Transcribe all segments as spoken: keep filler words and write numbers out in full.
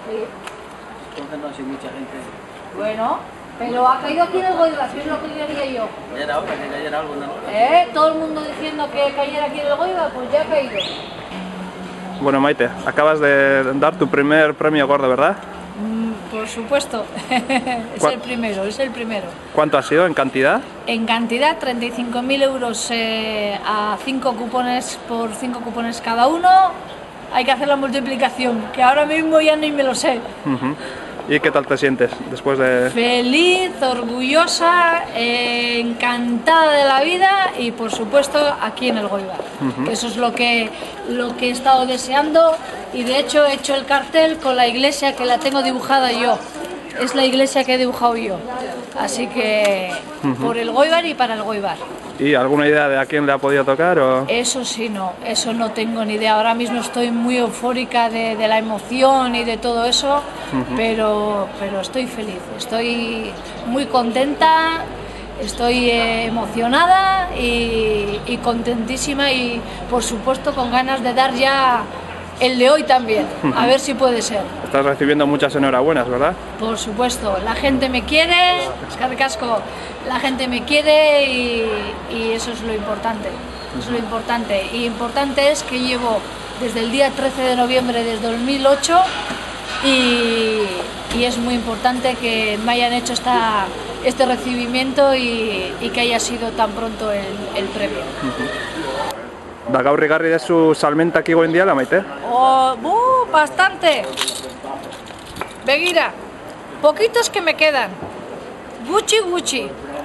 Sí. Entonces no hay mucha gente. Bueno, pero ha caído aquí en el Goibar, que es lo que quería yo. Ya era hora que cayera algo, ¿no? ¿Eh? Todo el mundo diciendo que cayera aquí en el Goibar, pues ya ha caído. Bueno, Maite, acabas de dar tu primer premio gordo, ¿verdad? Mm, por supuesto, es el primero, es el primero. ¿Cuánto ha sido en cantidad? En cantidad, treinta y cinco mil euros eh, a cinco cupones por cinco cupones cada uno. Hay que hacer la multiplicación, que ahora mismo ya ni me lo sé. Uh-huh. ¿Y qué tal te sientes después de...? Feliz, orgullosa, eh, encantada de la vida y por supuesto aquí en el Goibar. Uh-huh. Que eso es lo que, lo que he estado deseando y de hecho he hecho el cartel con la iglesia que la tengo dibujada yo. Es la iglesia que he dibujado yo. Así que uh-huh. por el Goibar y para el Goibar. ¿Y alguna idea de a quién le ha podido tocar? O... Eso sí, no, eso no tengo ni idea. Ahora mismo estoy muy eufórica de, de la emoción y de todo eso, uh-huh. pero, pero estoy feliz, estoy muy contenta, estoy eh, emocionada y, y contentísima y por supuesto con ganas de dar ya el de hoy también, uh-huh. a ver si puede ser. Estás recibiendo muchas enhorabuenas, ¿verdad? Por supuesto, la gente me quiere, Eskerrik Asko, la gente me quiere y, y eso es lo importante, eso es lo importante. Y importante es que llevo desde el día trece de noviembre del dos mil ocho y, y es muy importante que me hayan hecho esta, este recibimiento y, y que haya sido tan pronto el, el premio. Uh-huh. Da gaur igarri dezu salmentak igoen diala, Maite? Oh, uh, bastante. Begira, poquitos que me quedan. Gutxi gutxi.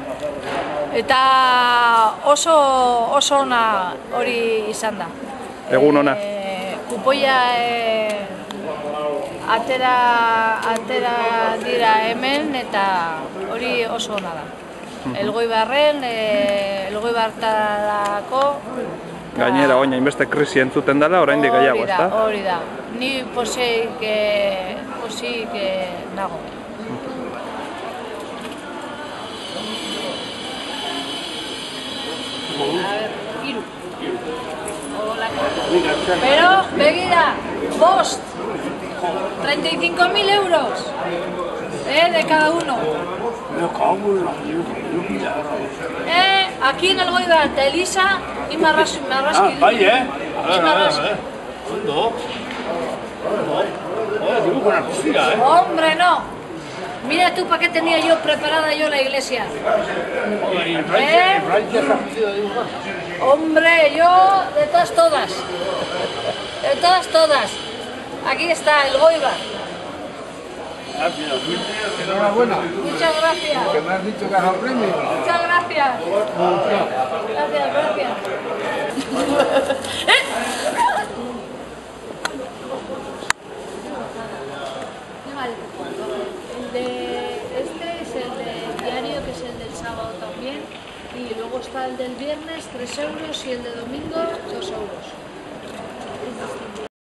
Eta oso oso ona hori izan da. Egun ona. Eh, kupoia eh, atera atera dira hemen eta hori oso ona da. Uh-huh. El Goibarren, eh, el Goibartarako Gainera, oina, inbeste krisi entzuten dela, oraindik gehiago, ezta? Hori da, ni posik, posik nago. A ver, hiru. Pero, begira, bost, treinta y cinco mil euros, eh, de cada uno. Eh, aquí en el Goibar, de Elisa y Marraski. Ah, vaya, eh. Y Marraski. ¿Cuándo? ¿Cuándo? Digo con artista, eh. Hombre, no. Mira tú para qué tenía yo preparada yo la iglesia. ¿Eh? Hombre, yo de todas, todas. De todas, todas. Aquí está el Goibar. Enhorabuena. Muchas gracias. Que me has dicho que has dado premio. Muchas gracias. Gracias, gracias. ¿Eh? El de este es el del diario, que es el del sábado también, y luego está el del viernes, tres euros, y el de domingo, dos euros.